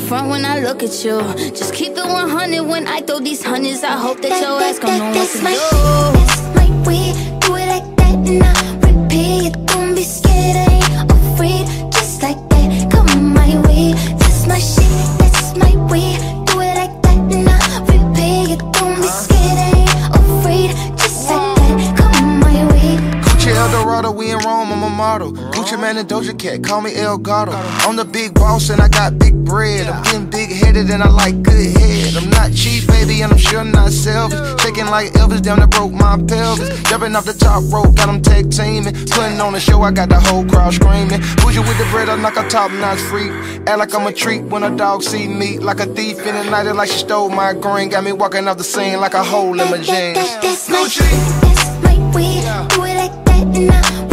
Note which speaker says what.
Speaker 1: front when I look at you. Just keep it 100 when I throw these hundreds. I hope that your ass gon' know what to do.
Speaker 2: That's my way, do it like that and I repeat it. Don't be scared, I ain't afraid. Just like that, come my way. That's my shit, that's my way. Do it like that and I repeat it. Don't be scared, I ain't afraid. Just like that, come my way.
Speaker 3: Gucci Eldorado, we in Rome, I'm a model. Gucci Man and Doja Cat, call me El Gato. I'm the big boss and I got big bread. I'm getting big-headed and I like good head. I'm not cheap, baby, and I'm sure not selfish. Shaking like Elvis, down that broke my pelvis. Jumping off the top rope, got them tag teaming. Putting on a show, I got the whole crowd screaming. Bougie with the bread, I'm like a top-notch freak. Act like I'm a treat when a dog see me. Like a thief in the night, like she stole my green. Got me walking off the scene like a hole in my jeans.
Speaker 2: That's my shit, that's my way. Do it like that and I